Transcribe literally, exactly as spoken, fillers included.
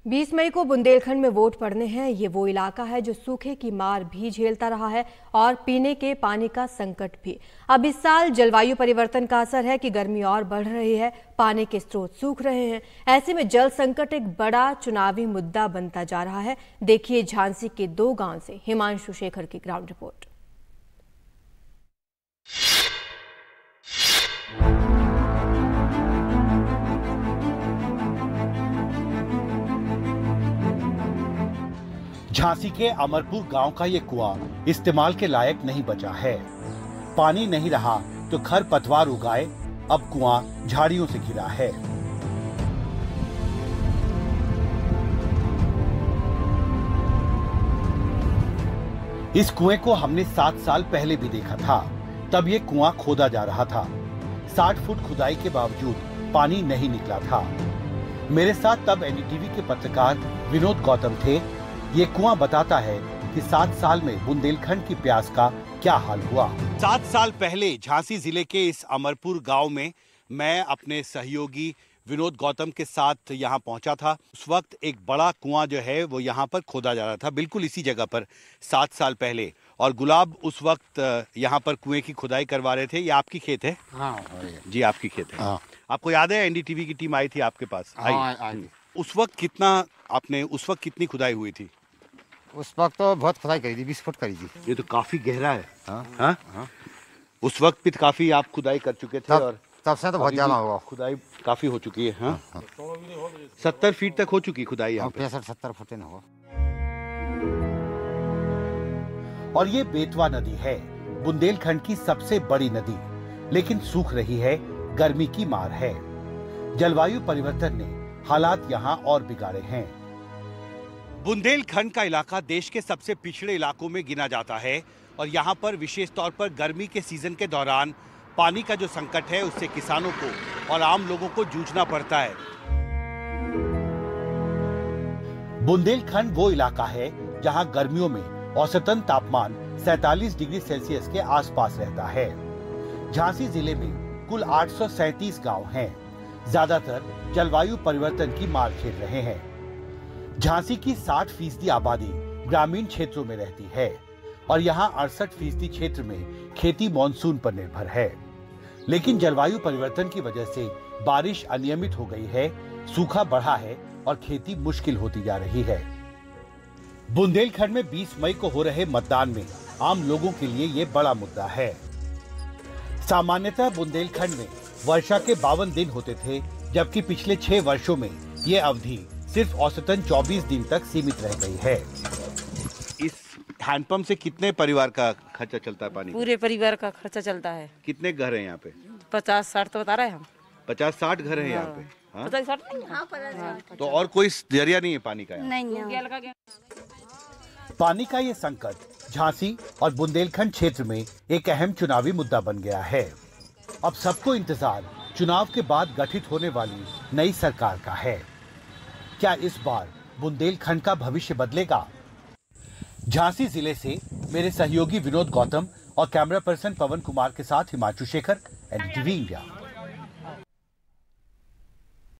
बीस मई को बुंदेलखंड में वोट पड़ने हैं। ये वो इलाका है जो सूखे की मार भी झेलता रहा है और पीने के पानी का संकट भी। अब इस साल जलवायु परिवर्तन का असर है कि गर्मी और बढ़ रही है, पानी के स्रोत सूख रहे हैं। ऐसे में जल संकट एक बड़ा चुनावी मुद्दा बनता जा रहा है। देखिए झांसी के दो गांव से हिमांशु शेखर की ग्राउंड रिपोर्ट। झांसी के अमरपुर गांव का ये कुआं इस्तेमाल के लायक नहीं बचा है। पानी नहीं रहा तो खर पतवार उगाए, अब कुआं झाड़ियों से घिरा है। इस कुएं को हमने सात साल पहले भी देखा था। तब ये कुआं खोदा जा रहा था। साठ फुट खुदाई के बावजूद पानी नहीं निकला था। मेरे साथ तब एनडीटीवी के पत्रकार विनोद गौतम थे। ये कुआं बताता है कि सात साल में बुंदेलखंड की प्यास का क्या हाल हुआ। सात साल पहले झांसी जिले के इस अमरपुर गांव में मैं अपने सहयोगी विनोद गौतम के साथ यहाँ पहुंचा था। उस वक्त एक बड़ा कुआं जो है वो यहाँ पर खोदा जा रहा था, बिल्कुल इसी जगह पर सात साल पहले। और गुलाब उस वक्त यहाँ पर कुएं की खुदाई करवा रहे थे। ये आपकी खेत है? हाँ जी, आपकी खेत है। हाँ। आपको याद है एनडीटीवी की टीम आई थी आपके पास? हाँ, आई। उस वक्त कितना आपने उस वक्त कितनी खुदाई हुई थी? उस वक्त तो बहुत खुदाई करी थी, बीस फुट करी थी। ये तो काफी गहरा है। हाँ, हाँ? हाँ। उस वक्त भी काफी आप खुदाई कर चुके थे। तब, और तब से तो बहुत ज्यादा होगा। खुदाई काफी हो चुकी है। हाँ? हाँ। सत्तर फीट तक हो चुकी खुदाई यहाँ पे। पैंसठ सत्तर फुट न होगा। और ये बेतवा नदी है, बुंदेलखंड की सबसे बड़ी नदी, लेकिन सूख रही है। गर्मी की मार है। जलवायु परिवर्तन ने हालात यहाँ और बिगाड़े हैं। बुंदेलखंड का इलाका देश के सबसे पिछड़े इलाकों में गिना जाता है और यहाँ पर विशेष तौर पर गर्मी के सीजन के दौरान पानी का जो संकट है उससे किसानों को और आम लोगों को जूझना पड़ता है। बुंदेलखंड वो इलाका है जहाँ गर्मियों में औसतन तापमान सैंतालीस डिग्री सेल्सियस के आसपास रहता है। झांसी जिले में कुल आठ सौ सैंतीस गाँव हैं। ज्यादातर जलवायु परिवर्तन की मार झेल रहे हैं। झांसी की साठ फीसदी आबादी ग्रामीण क्षेत्रों में रहती है और यहाँ अड़सठ फीसदी क्षेत्र में खेती मॉनसून पर निर्भर है। लेकिन जलवायु परिवर्तन की वजह से बारिश अनियमित हो गई है, सूखा बढ़ा है और खेती मुश्किल होती जा रही है। बुंदेलखंड में बीस मई को हो रहे मतदान में आम लोगों के लिए ये बड़ा मुद्दा है। सामान्यतः बुंदेलखंड में वर्षा के बावन दिन होते थे, जबकि पिछले छह वर्षों में ये अवधि सिर्फ औसतन चौबीस दिन तक सीमित रह गई है। इस हैंडपंप से कितने परिवार का खर्चा चलता है? पानी पूरे परिवार का खर्चा चलता है। कितने घर हैं यहाँ पे? पचास साठ तो बता रहे हैं हम। पचास साठ घर हैं यहाँ पे? हाँ? पचास साठ नहीं। हाँ, हाँ। तो और कोई जरिया नहीं है पानी का? नहीं, नहीं। पानी का ये संकट झांसी और बुंदेलखंड क्षेत्र में एक अहम चुनावी मुद्दा बन गया है। अब सबको इंतजार चुनाव के बाद गठित होने वाली नई सरकार का है। क्या इस बार बुंदेलखंड का भविष्य बदलेगा? झांसी जिले से मेरे सहयोगी विनोद गौतम और कैमरा पर्सन पवन कुमार के साथ हिमांशु शेखर, एनडीटीवी इंडिया।